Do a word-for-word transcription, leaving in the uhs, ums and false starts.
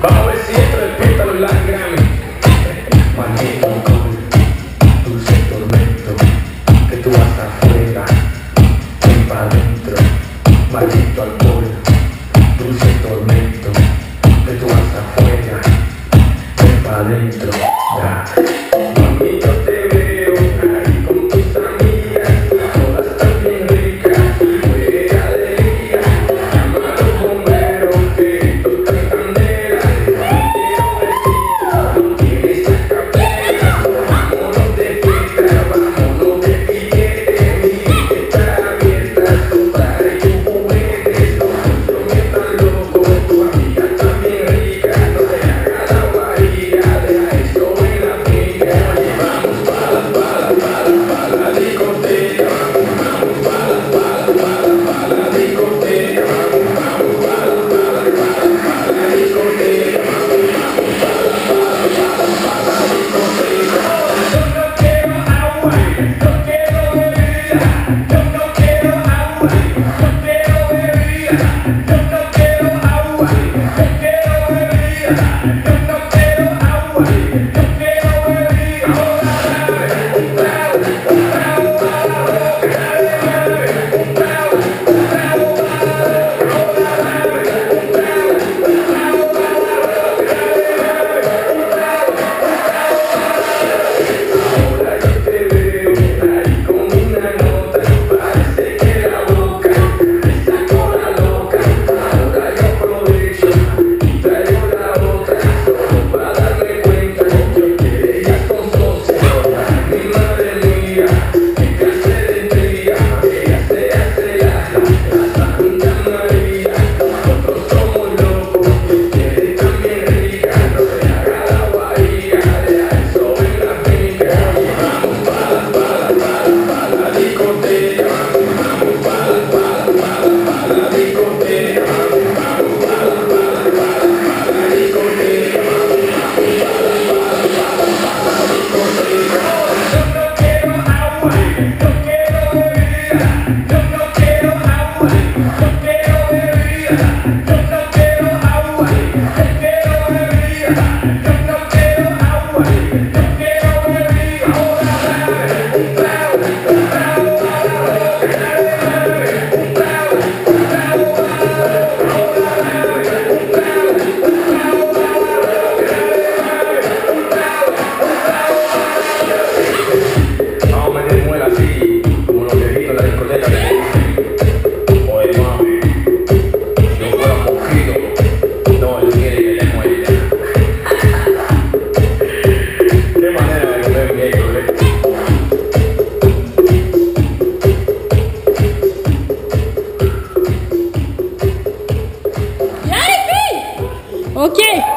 Vamos a ver si esto despierta los Latin Grammy. Maldito alcohol, dulce tormento, que tú vas afuera, ven pa' adentro. Maldito alcohol, dulce tormento, que tú vas afuera, ven pa' adentro. Ya. Mami, yo te veo ahí con tus amigas, todas están bien ricas, fuera de día. Llama a los bomberos que esto está en candela. Quiero besito, no tienes escapela. Vámonos de fiesta, vámonos de piquete. Mi vida está abierta, tu padre y tu juguete. Los otros están locos, tu amiga está bien rica. No te hagas la guarida, deja eso en la finca. Oye, vamos pa' la, pa' la, pa' la, pa' la discoteca. Vamos pa' la, pa' la, pa' la, pa' la discoteca. Vamos, vamos pa' la, pa' la, pa' la, pa' la discoteca. Vamos, vamos pa' la, pa' la, pa' la, pa' la discoteca. Yo no quiero agua, yo quiero bebida. Yo no quiero agua, yo quiero bebida. Yo no quiero agua, yo quiero bebida. Yo no quiero agua, yo quiero bebida. Ahora dame un trago, un trago para la boca. Dame un trago, un trago para la boca. Ahora dame un trago, un trago para la boca. Dame un trago, un trago para la boca. Ahora yo te veo ahí con una nota, parece que la boca está con la loca. Ahora yo aprovecho y traigo la otra, solo para darme cuenta que yo quiero ya con socio. Mi madre mía, qué clase de intriga, ella se hace la, la Santa María. Nosotros somos locos, yo quiero también rica, no se haga la guarida, deja eso en la finca. Oye, vamos pa' la, pa' la, pa' la, pa' la discoteca. Vamos pa' la, pa' la, pa' la, pa' la discoteca. Vamos, vamos pa' la, pa' la, pa' la, pa' la discoteca. Vamos, vamos pa' la, pa' la, pa' la, pa' la discoteca. Yo no quiero agua, yo quiero bebida. Yo no quiero agua, yo quiero bebida. Yo no quiero agua, yo quiero bebida. Yo no quiero agua, yo quiero bebida. Ahora dame un trago, un trago para la boca. Dame un trago, un trago para la boca. Ahora dame un trago, un trago para la boca. Dame un trago, un trago para la boca. Vamos a meter muela así, como los viejitos en la discoteca que dicen: oye, mami, yo fuera un mosquito, no, él quiere que le muerda. Qué manera de comer viejo, ¿eh? Ok.